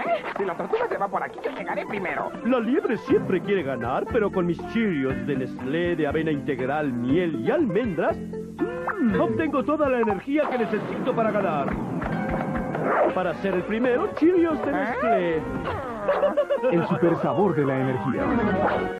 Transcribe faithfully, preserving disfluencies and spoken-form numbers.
Si la tortuga se va por aquí, yo llegaré primero. La liebre siempre quiere ganar, pero con mis Cheerios de Nestlé, de avena integral, miel y almendras, mmm, obtengo toda la energía que necesito para ganar. Para ser el primero, Cheerios de Nestlé. El super sabor de la energía.